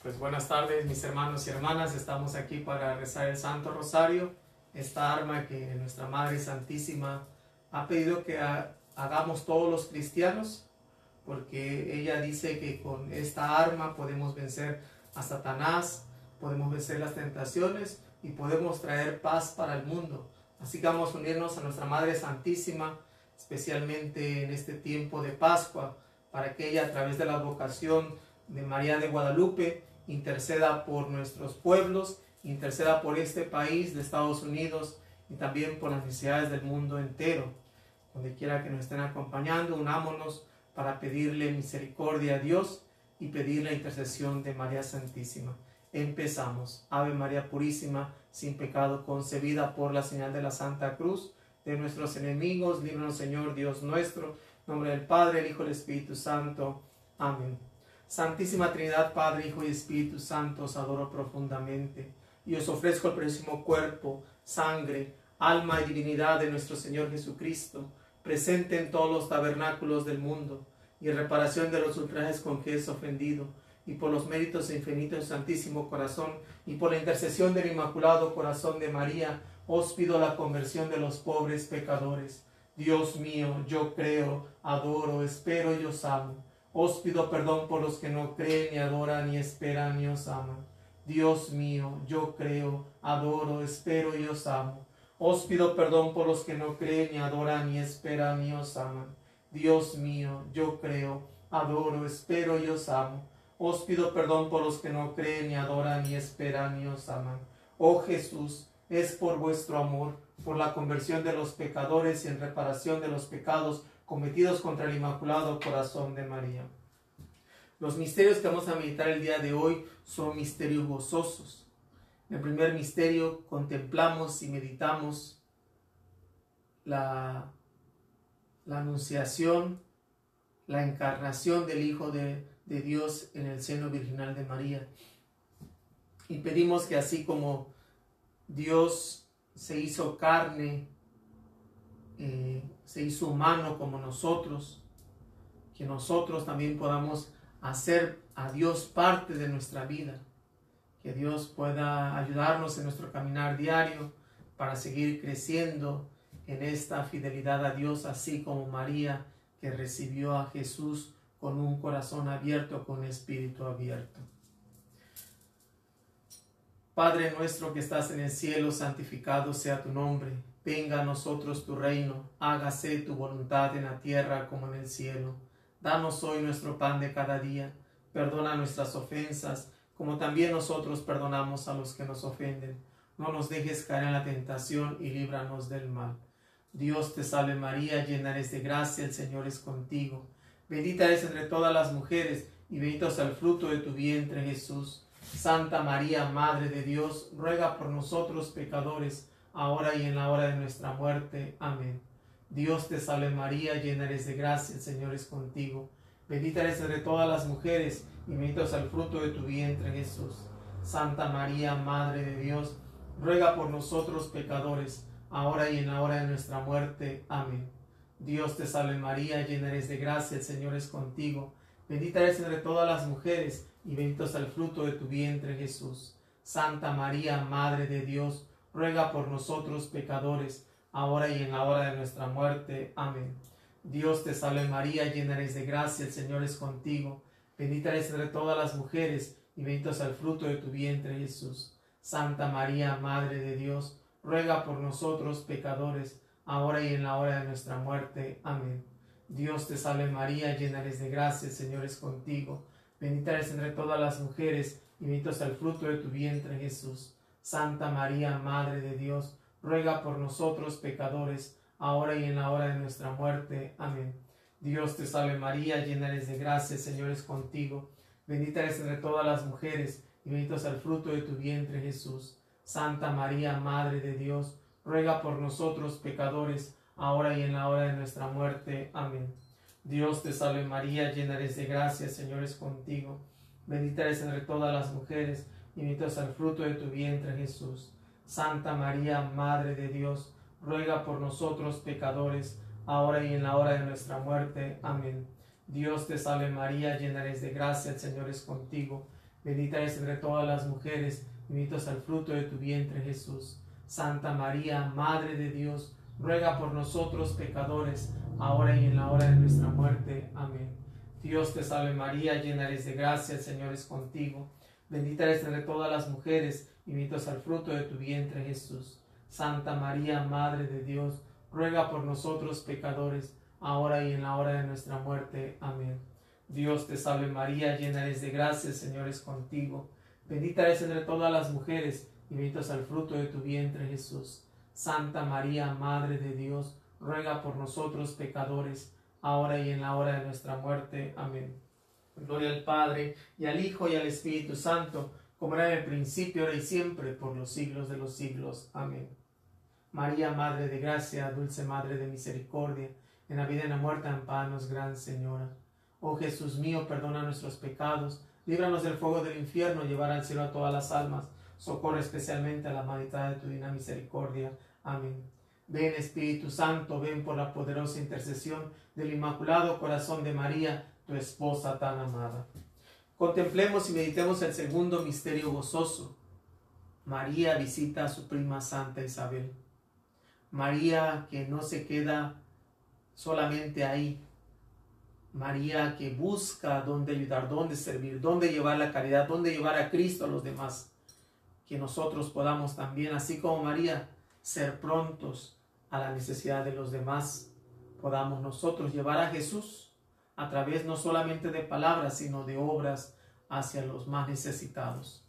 Pues buenas tardes, mis hermanos y hermanas. Estamos aquí para rezar el Santo Rosario, esta arma que nuestra Madre Santísima ha pedido que hagamos todos los cristianos, porque ella dice que con esta arma podemos vencer a Satanás, podemos vencer las tentaciones y podemos traer paz para el mundo. Así que vamos a unirnos a nuestra Madre Santísima, especialmente en este tiempo de Pascua, para que ella, a través de la vocación de María de Guadalupe, interceda por nuestros pueblos, interceda por este país de Estados Unidos y también por las necesidades del mundo entero. Donde quiera que nos estén acompañando, unámonos para pedirle misericordia a Dios y pedir la intercesión de María Santísima. Empezamos. Ave María Purísima, sin pecado concebida, por la señal de la Santa Cruz, de nuestros enemigos, líbranos Señor Dios nuestro, en nombre del Padre, el Hijo y el Espíritu Santo. Amén. Santísima Trinidad, Padre, Hijo y Espíritu Santo, os adoro profundamente y os ofrezco el preciosísimo cuerpo, sangre, alma y divinidad de nuestro Señor Jesucristo, presente en todos los tabernáculos del mundo, y en reparación de los ultrajes con que es ofendido, y por los méritos infinitos del Santísimo Corazón, y por la intercesión del Inmaculado Corazón de María, os pido la conversión de los pobres pecadores. Dios mío, yo creo, adoro, espero y os amo. Os pido perdón por los que no creen, ni adoran, ni esperan, ni os aman. Dios mío, yo creo, adoro, espero y os amo. Os pido perdón por los que no creen, ni adoran, ni esperan, ni os aman. Dios mío, yo creo, adoro, espero y os amo. Os pido perdón por los que no creen, ni adoran, ni esperan, ni os aman. Oh Jesús, es por vuestro amor, por la conversión de los pecadores y en reparación de los pecados cometidos contra el Inmaculado Corazón de María. Los misterios que vamos a meditar el día de hoy son misterios gozosos. En el primer misterio contemplamos y meditamos la anunciación, la encarnación del Hijo de Dios en el seno virginal de María. Y pedimos que así como Dios se hizo carne, se hizo humano como nosotros, que nosotros también podamos hacer a Dios parte de nuestra vida, que Dios pueda ayudarnos en nuestro caminar diario para seguir creciendo en esta fidelidad a Dios, así como María, que recibió a Jesús con un corazón abierto, con un espíritu abierto. Padre nuestro que estás en el cielo, santificado sea tu nombre. Venga a nosotros tu reino, hágase tu voluntad en la tierra como en el cielo. Danos hoy nuestro pan de cada día, perdona nuestras ofensas, como también nosotros perdonamos a los que nos ofenden. No nos dejes caer en la tentación y líbranos del mal. Dios te salve María, llena eres de gracia, el Señor es contigo. Bendita eres entre todas las mujeres, y bendito es el fruto de tu vientre, Jesús. Santa María, Madre de Dios, ruega por nosotros pecadores, ahora y en la hora de nuestra muerte. Amén. Dios te salve María, llena eres de gracia, el Señor es contigo. Bendita eres entre todas las mujeres, y bendito es el fruto de tu vientre, Jesús. Santa María, Madre de Dios, ruega por nosotros pecadores, ahora y en la hora de nuestra muerte. Amén. Dios te salve María, llena eres de gracia, el Señor es contigo. Bendita eres entre todas las mujeres, y bendito es el fruto de tu vientre, Jesús. Santa María, Madre de Dios, ruega por nosotros pecadores, ahora y en la hora de nuestra muerte. Amén. Dios te salve María, llena eres de gracia, el Señor es contigo. Bendita eres entre todas las mujeres, y bendito es el fruto de tu vientre, Jesús. Santa María, Madre de Dios, ruega por nosotros pecadores, ahora y en la hora de nuestra muerte. Amén. Dios te salve María, llena eres de gracia, el Señor es contigo. Bendita eres entre todas las mujeres, y bendito es el fruto de tu vientre, Jesús. Santa María, Madre de Dios, ruega por nosotros pecadores, ahora y en la hora de nuestra muerte. Amén. Dios te salve María, llena eres de gracia, el Señor es contigo. Bendita eres entre todas las mujeres, y bendito es el fruto de tu vientre, Jesús. Santa María, Madre de Dios, ruega por nosotros pecadores, ahora y en la hora de nuestra muerte. Amén. Dios te salve María, llena eres de gracia, el Señor es contigo. Bendita eres entre todas las mujeres, y bendito es el fruto de tu vientre, Jesús. Santa María, Madre de Dios, ruega por nosotros pecadores, ahora y en la hora de nuestra muerte. Amén. Dios te salve María, llena eres de gracia, el Señor es contigo. Bendita eres entre todas las mujeres, y bendito es el fruto de tu vientre, Jesús. Santa María, Madre de Dios, ruega por nosotros pecadores, ahora y en la hora de nuestra muerte. Amén. Dios te salve María, llena eres de gracia, el Señor es contigo. Bendita eres entre todas las mujeres, y bendito es el fruto de tu vientre, Jesús. Santa María, Madre de Dios, ruega por nosotros pecadores, ahora y en la hora de nuestra muerte. Amén. Dios te salve María, llena eres de gracia, el Señor es contigo. Bendita eres entre todas las mujeres, y bendito es el fruto de tu vientre, Jesús. Santa María, Madre de Dios, ruega por nosotros pecadores, ahora y en la hora de nuestra muerte. Amén. Gloria al Padre, y al Hijo, y al Espíritu Santo, como era en el principio, ahora y siempre, por los siglos de los siglos. Amén. María, Madre de Gracia, dulce Madre de Misericordia, en la vida y en la muerte, ampáranos, Gran Señora. Oh Jesús mío, perdona nuestros pecados, líbranos del fuego del infierno, llevar al cielo a todas las almas, socorre especialmente a la humanidad de tu divina misericordia. Amén. Ven Espíritu Santo, ven por la poderosa intercesión del Inmaculado Corazón de María, tu esposa tan amada. Contemplemos y meditemos el segundo misterio gozoso. María visita a su prima Santa Isabel. María que no se queda solamente ahí. María que busca dónde ayudar, dónde servir, dónde llevar la caridad, dónde llevar a Cristo a los demás. Que nosotros podamos también, así como María, ser prontos a la necesidad de los demás. Podamos nosotros llevar a Jesús a través no solamente de palabras, sino de obras hacia los más necesitados.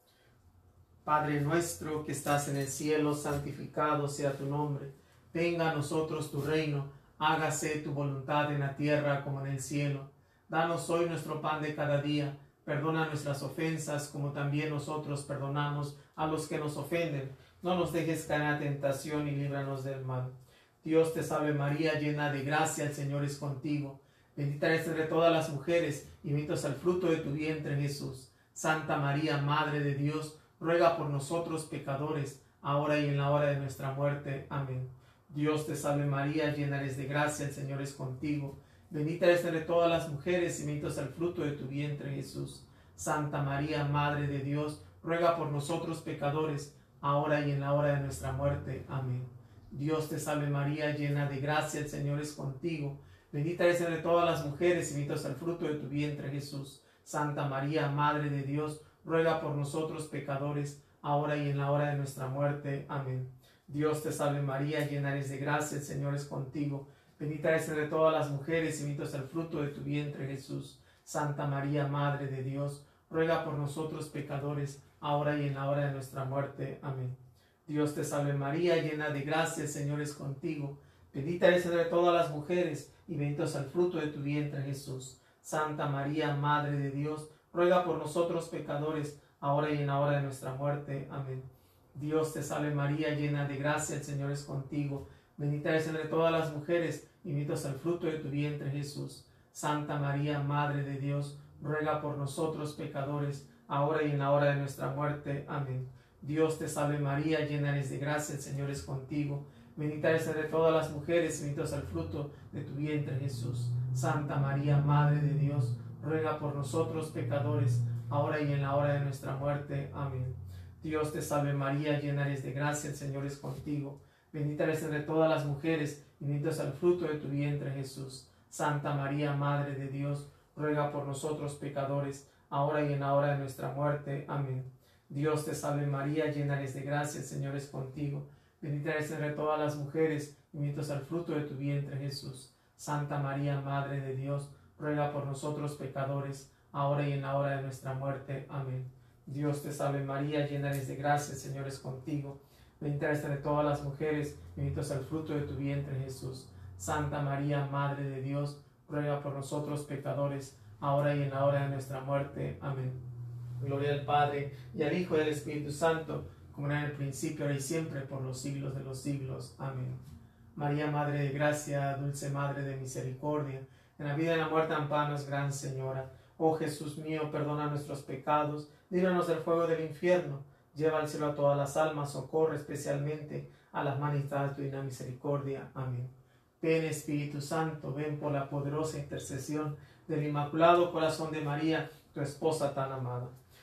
Padre nuestro que estás en el cielo, santificado sea tu nombre. Venga a nosotros tu reino. Hágase tu voluntad en la tierra como en el cielo. Danos hoy nuestro pan de cada día. Perdona nuestras ofensas como también nosotros perdonamos a los que nos ofenden. No nos dejes caer en la tentación y líbranos del mal. Dios te salve María, llena de gracia, el Señor es contigo. Bendita eres entre todas las mujeres y bendito es el fruto de tu vientre, Jesús. Santa María, Madre de Dios, ruega por nosotros pecadores, ahora y en la hora de nuestra muerte. Amén. Dios te salve María, llena eres de gracia, el Señor es contigo. Bendita eres entre todas las mujeres y bendito es el fruto de tu vientre, Jesús. Santa María, Madre de Dios, ruega por nosotros pecadores, ahora y en la hora de nuestra muerte. Amén. Dios te salve María, llena de gracia, el Señor es contigo. Bendita eres entre todas las mujeres y bendito es el fruto de tu vientre, Jesús. Santa María, Madre de Dios, ruega por nosotros pecadores, ahora y en la hora de nuestra muerte. Amén. Dios te salve María, llena eres de gracia, el Señor es contigo. Bendita eres entre todas las mujeres y bendito es el fruto de tu vientre, Jesús. Santa María, Madre de Dios, ruega por nosotros pecadores, ahora y en la hora de nuestra muerte. Amén. Dios te salve María, llena de gracia, el Señor es contigo. Bendita eres entre todas las mujeres y bendito es el fruto de tu vientre, Jesús. Santa María, Madre de Dios, ruega por nosotros pecadores, ahora y en la hora de nuestra muerte. Amén. Dios te salve María, llena de gracia, el Señor es contigo. Bendita eres entre todas las mujeres, y bendito es el fruto de tu vientre, Jesús. Santa María, Madre de Dios, ruega por nosotros pecadores, ahora y en la hora de nuestra muerte. Amén. Dios te salve María, llena eres de gracia, el Señor es contigo. Bendita eres entre todas las mujeres, y bendito es el fruto de tu vientre, Jesús. Santa María, Madre de Dios, ruega por nosotros pecadores, ahora y en la hora de nuestra muerte. Amén. Dios te salve María, llena eres de gracia, el Señor es contigo. Bendita eres entre todas las mujeres, y bendito es el fruto de tu vientre, Jesús. Santa María, Madre de Dios, ruega por nosotros pecadores, ahora y en la hora de nuestra muerte. Amén. Dios te salve María, llena eres de gracia, el Señor es contigo. Bendita eres entre todas las mujeres, y bendito es el fruto de tu vientre, Jesús. Santa María, Madre de Dios, ruega por nosotros pecadores, ahora y en la hora de nuestra muerte. Amén. Dios te salve María, llena eres de gracia, el Señor es contigo. Bendita eres entre todas las mujeres, bendito es el fruto de tu vientre, Jesús. Santa María, Madre de Dios, ruega por nosotros pecadores, ahora y en la hora de nuestra muerte. Amén. Gloria al Padre, y al Hijo, y al Espíritu Santo, como era en el principio, ahora y siempre, por los siglos de los siglos. Amén. María, Madre de Gracia, dulce Madre de Misericordia, en la vida y en la muerte, ampáranos, Gran Señora. Oh Jesús mío, perdona nuestros pecados, líbranos del fuego del infierno, lleva al cielo a todas las almas, socorre especialmente a las manifestadas de tu divina misericordia. Amén. Ven Espíritu Santo, ven por la poderosa intercesión del Inmaculado Corazón de María, tu esposa tan amada.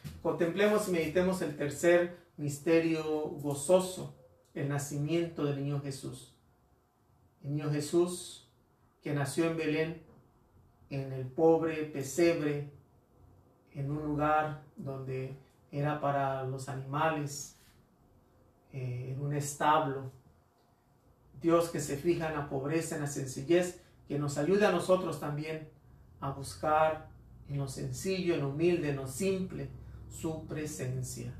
Contemplemos y meditemos el tercer misterio gozoso, el nacimiento del niño Jesús. El niño Jesús que nació en Belén, en el pobre pesebre, en un lugar donde era para los animales, en un establo. Dios que se fija en la pobreza, en la sencillez, que nos ayude a nosotros también a buscar en lo sencillo, en lo humilde, en lo simple, su presencia.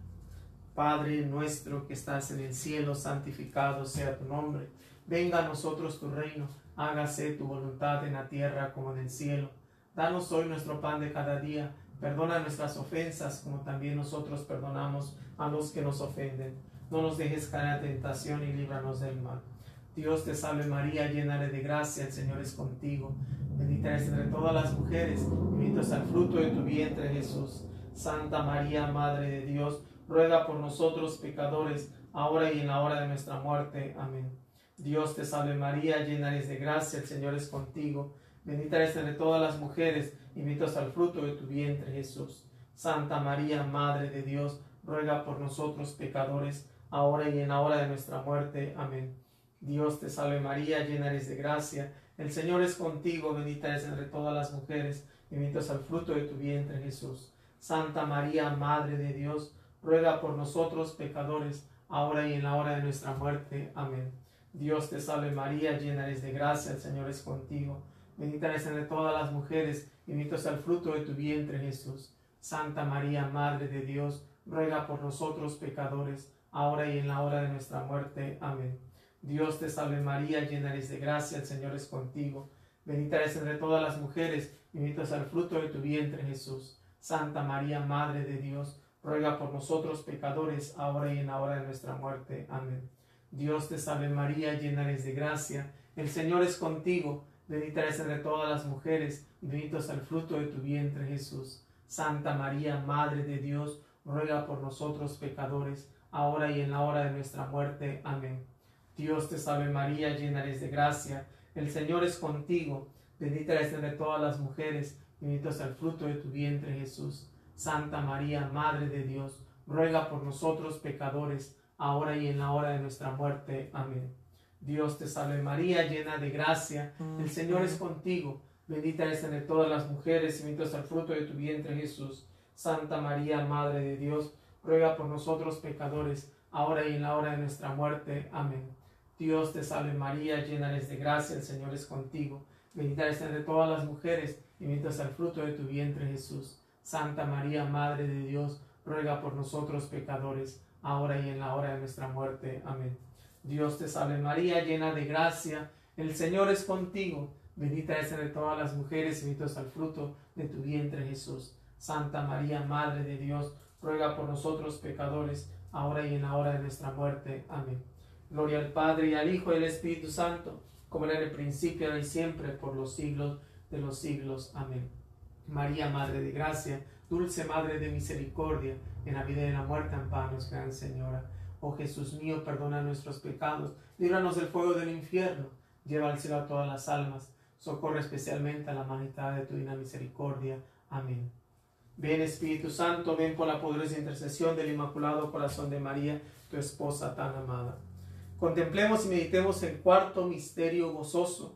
Padre nuestro que estás en el cielo, santificado sea tu nombre. Venga a nosotros tu reino, hágase tu voluntad en la tierra como en el cielo. Danos hoy nuestro pan de cada día, perdona nuestras ofensas como también nosotros perdonamos a los que nos ofenden. No nos dejes caer en tentación y líbranos del mal. Dios te salve María, llena eres de gracia, el Señor es contigo. Bendita eres entre todas las mujeres, y bendito es el fruto de tu vientre Jesús. Santa María, Madre de Dios, ruega por nosotros pecadores, ahora y en la hora de nuestra muerte. Amén. Dios te salve María, llena eres de gracia, el Señor es contigo. Bendita eres entre todas las mujeres, y bendito es el fruto de tu vientre Jesús. Santa María, Madre de Dios, ruega por nosotros pecadores, ahora y en la hora de nuestra muerte. Amén. Dios te salve María, llena eres de gracia, el Señor es contigo, bendita eres entre todas las mujeres, y bendito es el fruto de tu vientre Jesús. Santa María, Madre de Dios, ruega por nosotros pecadores, ahora y en la hora de nuestra muerte. Amén. Dios te salve María, llena eres de gracia, el Señor es contigo, bendita eres entre todas las mujeres, y bendito es el fruto de tu vientre Jesús. Santa María, Madre de Dios, ruega por nosotros pecadores, ahora y en la hora de nuestra muerte. Amén. Dios te salve María, llena eres de gracia, el Señor es contigo. Bendita eres entre todas las mujeres, y bendito es el fruto de tu vientre Jesús. Santa María, Madre de Dios, ruega por nosotros pecadores, ahora y en la hora de nuestra muerte. Amén. Dios te salve María, llena eres de gracia, el Señor es contigo. Bendita eres entre todas las mujeres, y bendito es el fruto de tu vientre Jesús. Santa María, Madre de Dios, ruega por nosotros pecadores, ahora y en la hora de nuestra muerte. Amén. Dios te salve María, llena eres de gracia, el Señor es contigo, bendita eres entre todas las mujeres, y bendito es el fruto de tu vientre Jesús. Santa María, Madre de Dios, ruega por nosotros pecadores, ahora y en la hora de nuestra muerte. Amén. Dios te salve María, llena de gracia, el Señor es contigo, bendita eres entre todas las mujeres, y bendito es el fruto de tu vientre Jesús. Santa María, Madre de Dios, ruega por nosotros pecadores, ahora y en la hora de nuestra muerte. Amén. Dios te salve María, llena eres de gracia, el Señor es contigo. Bendita eres entre todas las mujeres, y bendito es el fruto de tu vientre Jesús. Santa María, Madre de Dios, ruega por nosotros pecadores, ahora y en la hora de nuestra muerte. Amén. Dios te salve María, llena de gracia, el Señor es contigo. Bendita eres entre todas las mujeres, y bendito es el fruto de tu vientre Jesús. Santa María, Madre de Dios, ruega por nosotros pecadores, ahora y en la hora de nuestra muerte. Amén. Gloria al Padre, y al Hijo, y al Espíritu Santo, como era en el principio, ahora y siempre, por los siglos de los siglos. Amén. María, Madre de gracia, dulce Madre de misericordia, en la vida y en la muerte, amparanos, Gran Señora. Oh Jesús mío, perdona nuestros pecados, líbranos del fuego del infierno, lleva al cielo a todas las almas, socorre especialmente a la majestad de tu divina misericordia. Amén. Ven Espíritu Santo, ven por la poderosa intercesión del Inmaculado Corazón de María, tu esposa tan amada. Contemplemos y meditemos el cuarto misterio gozoso.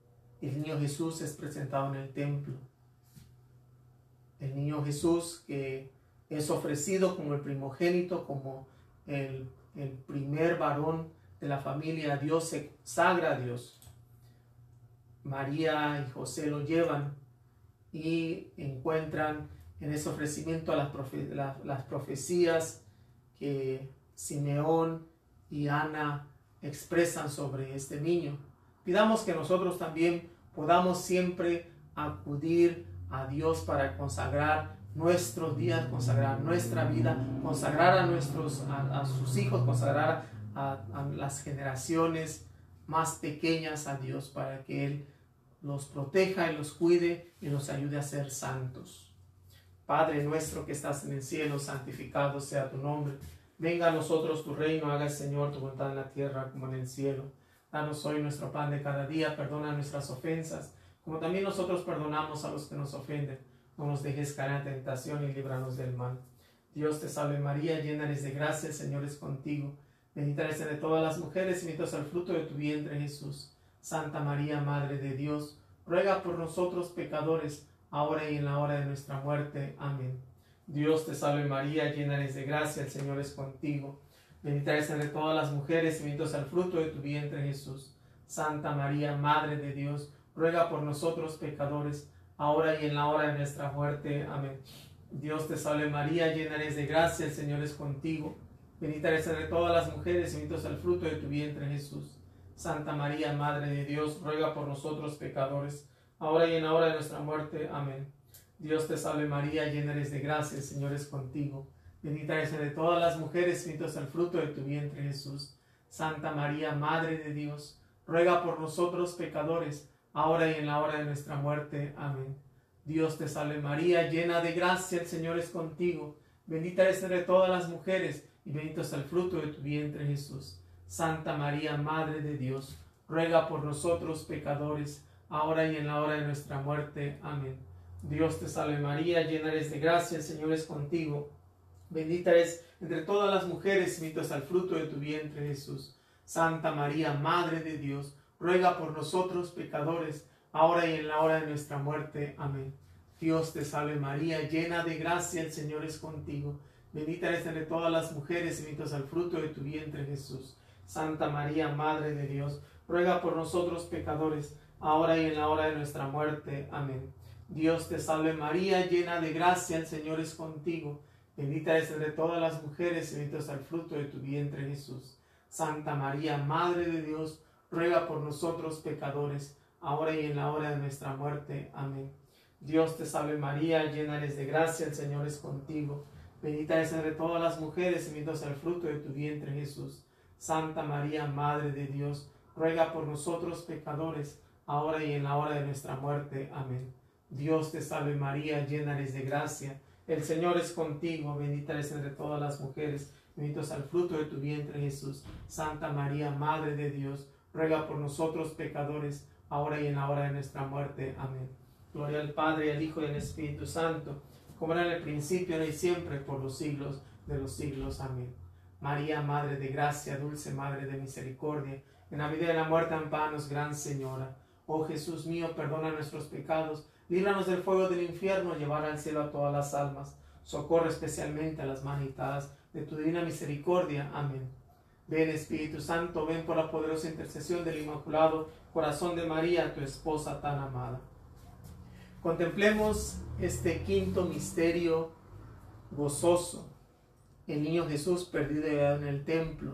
El niño Jesús es presentado en el templo. El niño Jesús que es ofrecido como el primogénito, como el primer varón de la familia. Dios se consagra a Dios. María y José lo llevan y encuentran en ese ofrecimiento a las profecías que Simeón y Ana expresan sobre este niño. Pidamos que nosotros también podamos siempre acudir a Dios para consagrar nuestros días, consagrar nuestra vida, consagrar a sus hijos, consagrar a las generaciones más pequeñas a Dios, para que Él los proteja y los cuide y los ayude a ser santos. Padre nuestro que estás en el cielo, santificado sea tu nombre. Venga a nosotros tu reino, haga el Señor tu voluntad en la tierra como en el cielo. Danos hoy nuestro pan de cada día, perdona nuestras ofensas, como también nosotros perdonamos a los que nos ofenden. No nos dejes caer en tentación y líbranos del mal. Dios te salve María, llena eres de gracia, el Señor es contigo. Bendita eres entre todas las mujeres y bendito es el fruto de tu vientre Jesús. Santa María, Madre de Dios, ruega por nosotros pecadores, ahora y en la hora de nuestra muerte. Amén. Dios te salve María, llena eres de gracia, el Señor es contigo. Bendita eres entre todas las mujeres y bendito es el fruto de tu vientre Jesús. Santa María, Madre de Dios, ruega por nosotros pecadores, ahora y en la hora de nuestra muerte. Amén. Dios te salve María, llena eres de gracia, el Señor es contigo. Bendita eres entre todas las mujeres y bendito es el fruto de tu vientre Jesús. Santa María, Madre de Dios, ruega por nosotros pecadores, ahora y en la hora de nuestra muerte. Amén. Dios te salve María, llena eres de gracia, el Señor es contigo. Bendita eres entre todas las mujeres y bendito es el fruto de tu vientre Jesús. Santa María, Madre de Dios, ruega por nosotros pecadores, ahora y en la hora de nuestra muerte. Amén. Dios te salve María, llena de gracia, el Señor es contigo. Bendita eres entre todas las mujeres y bendito es el fruto de tu vientre Jesús. Santa María, Madre de Dios, ruega por nosotros pecadores, ahora y en la hora de nuestra muerte. Amén. Dios te salve María, llena eres de gracia, el Señor es contigo. Bendita eres entre todas las mujeres y bendito es el fruto de tu vientre Jesús. Santa María, Madre de Dios, ruega por nosotros pecadores, ahora y en la hora de nuestra muerte. Amén. Dios te salve María, llena de gracia, el Señor es contigo. Bendita eres entre todas las mujeres y bendito es el fruto de tu vientre Jesús. Santa María, Madre de Dios, ruega por nosotros pecadores, ahora y en la hora de nuestra muerte. Amén. Dios te salve María, llena de gracia, el Señor es contigo. Bendita eres entre todas las mujeres y bendito es el fruto de tu vientre Jesús. Santa María, Madre de Dios, ruega por nosotros pecadores, ahora y en la hora de nuestra muerte. Amén. Dios te salve María, llena eres de gracia, el Señor es contigo. Bendita eres entre todas las mujeres y bendito es el fruto de tu vientre Jesús. Santa María, Madre de Dios, ruega por nosotros pecadores, ahora y en la hora de nuestra muerte. Amén. Dios te salve María, llena eres de gracia, el Señor es contigo. Bendita eres entre todas las mujeres, bendito es el fruto de tu vientre Jesús. Santa María, Madre de Dios, ruega por nosotros pecadores, ahora y en la hora de nuestra muerte. Amén. Gloria al Padre, y al Hijo y al Espíritu Santo, como era en el principio, ahora y siempre, por los siglos de los siglos. Amén. María, Madre de gracia, dulce Madre de misericordia, en la vida y en la muerte amparanos, Gran Señora. Oh Jesús mío, perdona nuestros pecados, líbranos del fuego del infierno, llevar al cielo a todas las almas, socorre especialmente a las más necesitadas de tu divina misericordia. Amén. Ven Espíritu Santo, ven por la poderosa intercesión del Inmaculado Corazón de María, tu esposa tan amada. Contemplemos este quinto misterio gozoso, el niño Jesús perdido en el templo.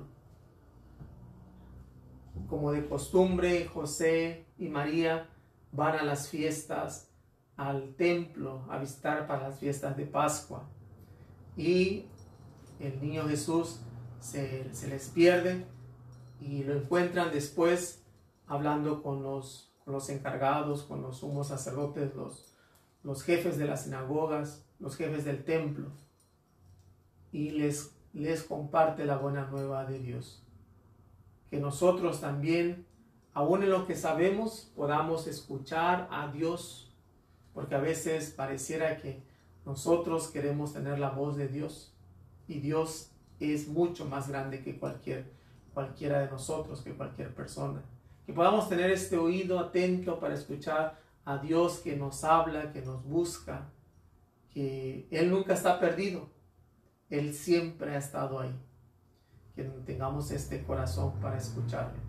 Como de costumbre, José y María van a las fiestas, al templo, a visitar para las fiestas de Pascua. Y el niño Jesús se les pierde y lo encuentran después hablando con los encargados, con los sumos sacerdotes, los jefes de las sinagogas, los jefes del templo, y les comparte la buena nueva de Dios. Que nosotros también, aún en lo que sabemos, podamos escuchar a Dios, porque a veces pareciera que nosotros queremos tener la voz de Dios, y Dios es mucho más grande que cualquiera de nosotros, que cualquier persona. Que podamos tener este oído atento para escuchar a Dios que nos habla, que nos busca, que Él nunca está perdido, Él siempre ha estado ahí. Que tengamos este corazón para escucharle.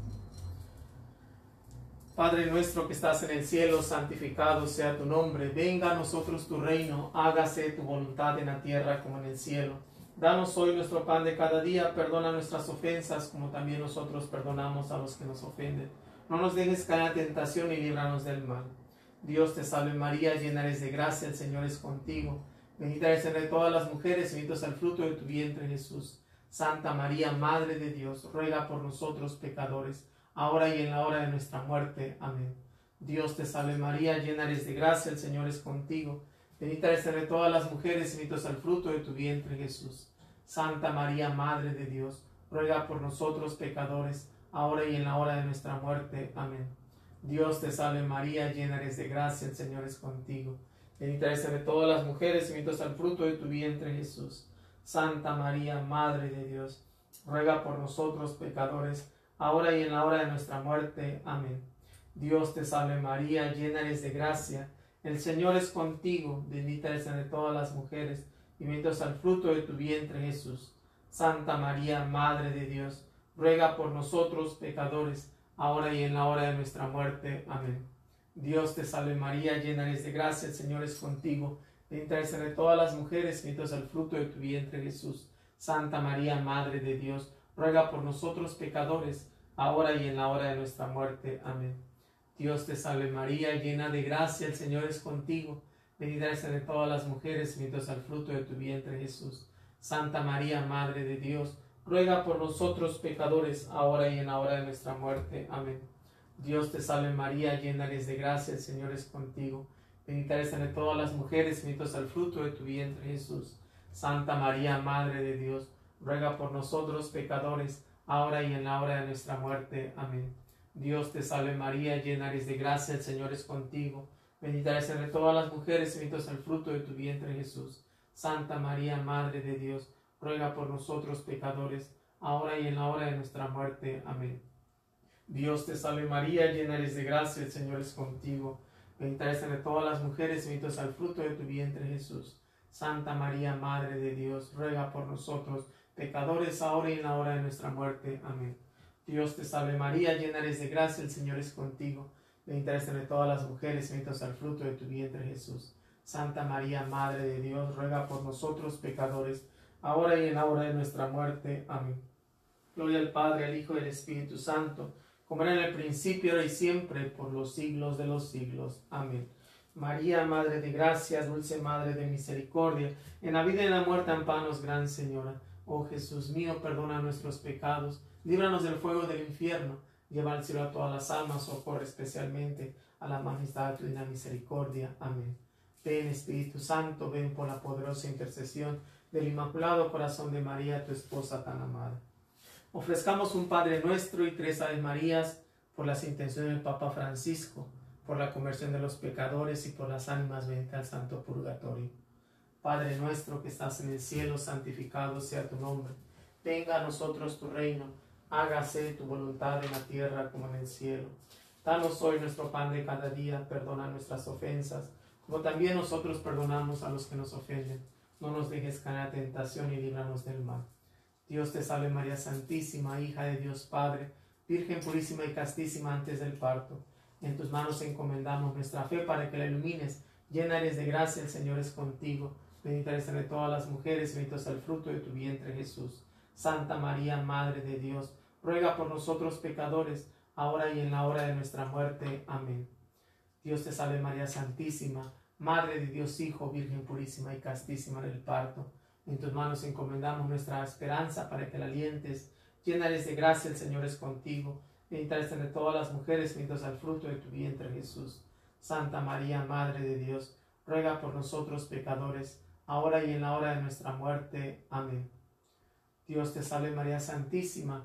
Padre nuestro que estás en el cielo, santificado sea tu nombre. Venga a nosotros tu reino, hágase tu voluntad en la tierra como en el cielo. Danos hoy nuestro pan de cada día, perdona nuestras ofensas como también nosotros perdonamos a los que nos ofenden. No nos dejes caer en tentación y líbranos del mal. Dios te salve María, llena eres de gracia, el Señor es contigo. Bendita eres entre todas las mujeres y bendito es el fruto de tu vientre Jesús. Santa María, Madre de Dios, ruega por nosotros pecadores, ahora y en la hora de nuestra muerte. Amén. Dios te salve María, llena eres de gracia, el Señor es contigo. Bendita eres entre todas las mujeres y bendito es el fruto de tu vientre Jesús. Santa María, Madre de Dios, ruega por nosotros pecadores, ahora y en la hora de nuestra muerte. Amén. Dios te salve María, llena eres de gracia, el Señor es contigo. Bendita eres entre todas las mujeres y bendito es el fruto de tu vientre Jesús. Santa María, Madre de Dios, ruega por nosotros pecadores, ahora y en la hora de nuestra muerte. Amén. Dios te salve María, llena eres de gracia, el Señor es contigo, bendita eres entre todas las mujeres, y bendito es el fruto de tu vientre Jesús. Santa María, Madre de Dios, ruega por nosotros pecadores, ahora y en la hora de nuestra muerte. Amén. Dios te salve María, llena eres de gracia, el Señor es contigo, bendita eres entre todas las mujeres, bendito es el fruto de tu vientre Jesús. Santa María, Madre de Dios, ruega por nosotros pecadores, ahora y en la hora de nuestra muerte. Amén. Dios te salve María, llena de gracia, el Señor es contigo, bendita eres entre todas las mujeres, bendito es el fruto de tu vientre Jesús. Santa María, Madre de Dios, ruega por nosotros pecadores, ahora y en la hora de nuestra muerte. Amén. Dios te salve María, llena eres de gracia, el Señor es contigo, bendita eres entre todas las mujeres, bendito es el fruto de tu vientre Jesús. Santa María, Madre de Dios, ruega por nosotros pecadores, ahora y en la hora de nuestra muerte. Amén. Dios te salve María, llena eres de gracia, el Señor es contigo, bendita eres entre todas las mujeres, bendito es el fruto de tu vientre Jesús. Santa María, Madre de Dios, ruega por nosotros pecadores, ahora y en la hora de nuestra muerte. Amén. Dios te salve María, llena eres de gracia, el Señor es contigo, bendita eres entre todas las mujeres, bendito es el fruto de tu vientre Jesús. Santa María, Madre de Dios, ruega por nosotros pecadores, ahora y en la hora de nuestra muerte. Amén. Dios te salve María, llena eres de gracia, el Señor es contigo, bendita eres entre todas las mujeres, bendito es el fruto de tu vientre Jesús. Santa María, Madre de Dios, ruega por nosotros pecadores, ahora y en la hora de nuestra muerte. Amén. Gloria al Padre, al Hijo y al Espíritu Santo, como era en el principio, ahora y siempre, por los siglos de los siglos. Amén. María, Madre de gracia, dulce Madre de misericordia, en la vida y en la muerte amparanos, Gran Señora. Oh Jesús mío, perdona nuestros pecados, líbranos del fuego del infierno, lleva al cielo a todas las almas, socorre especialmente a la majestad de tu divina misericordia. Amén. Ven Espíritu Santo, ven por la poderosa intercesión del Inmaculado Corazón de María, tu esposa tan amada. Ofrezcamos un Padre Nuestro y 3 Ave Marías por las intenciones del Papa Francisco, por la conversión de los pecadores y por las ánimas benditas al Santo Purgatorio. Padre nuestro que estás en el cielo, santificado sea tu nombre. Venga a nosotros tu reino, hágase tu voluntad en la tierra como en el cielo. Danos hoy nuestro pan de cada día, perdona nuestras ofensas, como también nosotros perdonamos a los que nos ofenden. No nos dejes caer en la tentación y líbranos del mal. Dios te salve María Santísima, hija de Dios Padre, Virgen purísima y castísima antes del parto. En tus manos encomendamos nuestra fe para que la ilumines. Llena eres de gracia, el Señor es contigo. Bendita eres entre todas las mujeres, bendito es el fruto de tu vientre Jesús. Santa María, Madre de Dios, ruega por nosotros pecadores, ahora y en la hora de nuestra muerte. Amén. Dios te salve María Santísima, Madre de Dios Hijo, Virgen purísima y castísima del parto. En tus manos encomendamos nuestra esperanza para que la alientes. Llena eres de gracia, el Señor es contigo. Bendita eres entre todas las mujeres, bendito es el fruto de tu vientre Jesús. Santa María, Madre de Dios, ruega por nosotros pecadores, ahora y en la hora de nuestra muerte. Amén. Dios te salve María Santísima,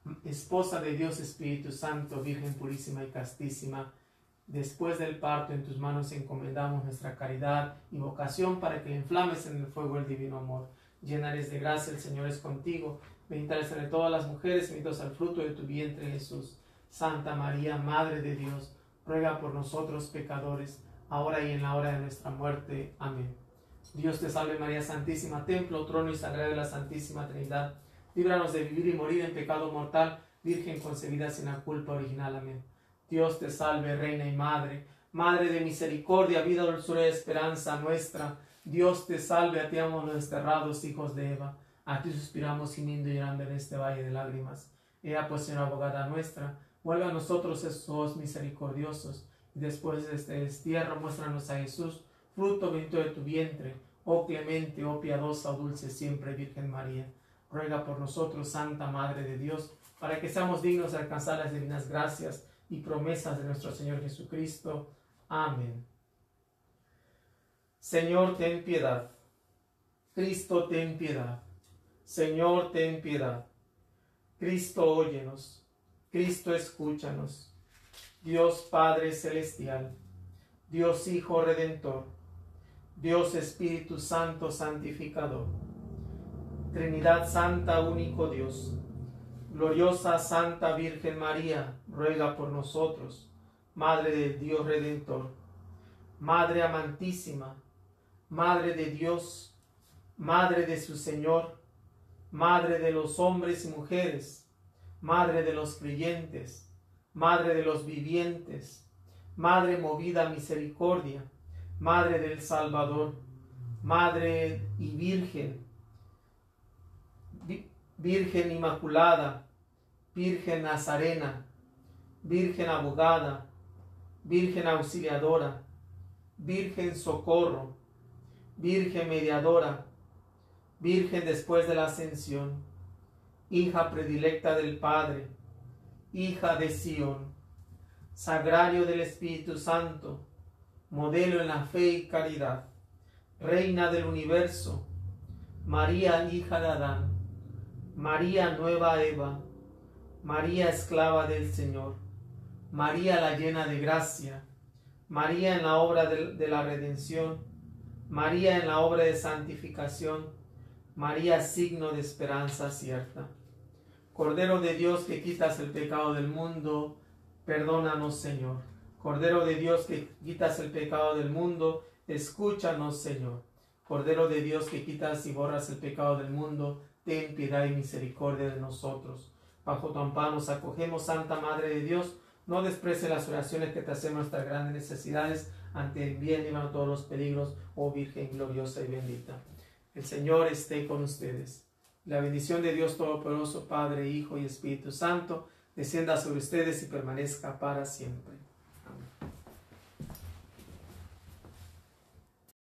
Esposa de Dios Espíritu Santo, Virgen purísima y castísima. Después del parto en tus manos encomendamos nuestra caridad y vocación para que la inflames en el fuego del divino amor. Llena eres de gracia, el Señor es contigo. Bendita eres entre todas las mujeres, bendito es el fruto de tu vientre Jesús. Santa María, Madre de Dios, ruega por nosotros pecadores, ahora y en la hora de nuestra muerte. Amén. Dios te salve María Santísima, templo, trono y sagrario de la Santísima Trinidad. Líbranos de vivir y morir en pecado mortal, Virgen concebida sin la culpa original. Amén. Dios te salve, Reina y Madre, Madre de misericordia, vida, dulzura y esperanza nuestra. Dios te salve, a ti amamos los desterrados hijos de Eva. A ti suspiramos gimiendo y llorando en este valle de lágrimas. Ea pues, Señora abogada nuestra, vuelve a nosotros esos ojos misericordiosos, y después de este destierro muéstranos a Jesús, fruto bendito de tu vientre. Oh clemente, oh piadosa, oh dulce siempre Virgen María. Ruega por nosotros, Santa Madre de Dios, para que seamos dignos de alcanzar las divinas gracias y promesas de nuestro Señor Jesucristo. Amén. Señor, ten piedad. Cristo, ten piedad. Señor, ten piedad. Cristo, óyenos. Cristo, escúchanos. Dios Padre Celestial, Dios Hijo Redentor, Dios Espíritu Santo Santificador, Trinidad Santa, único Dios. Gloriosa Santa Virgen María, ruega por nosotros. Madre de Dios Redentor, Madre amantísima, Madre de Dios, Madre de su Señor, Madre de los hombres y mujeres, Madre de los creyentes, Madre de los vivientes, Madre movida a misericordia, Madre del Salvador, Madre y Virgen, Virgen Inmaculada, Virgen Nazarena, Virgen Abogada, Virgen Auxiliadora, Virgen Socorro, Virgen Mediadora, Virgen después de la Ascensión, hija predilecta del Padre, hija de Sión, sagrario del Espíritu Santo, modelo en la fe y caridad, reina del universo, María hija de Adán, María nueva Eva, María esclava del Señor, María la llena de gracia, María en la obra de la redención, María en la obra de santificación, María signo de esperanza cierta. Cordero de Dios que quitas el pecado del mundo, perdónanos, Señor. Cordero de Dios que quitas el pecado del mundo, escúchanos, Señor. Cordero de Dios que quitas y borras el pecado del mundo, ten piedad y misericordia de nosotros. Bajo tu amparo nos acogemos, Santa Madre de Dios. No desprecie las oraciones que te hacen nuestras grandes necesidades. Ante el bien, líbranos todos los peligros, oh Virgen gloriosa y bendita. El Señor esté con ustedes. La bendición de Dios Todopoderoso, Padre, Hijo y Espíritu Santo, descienda sobre ustedes y permanezca para siempre.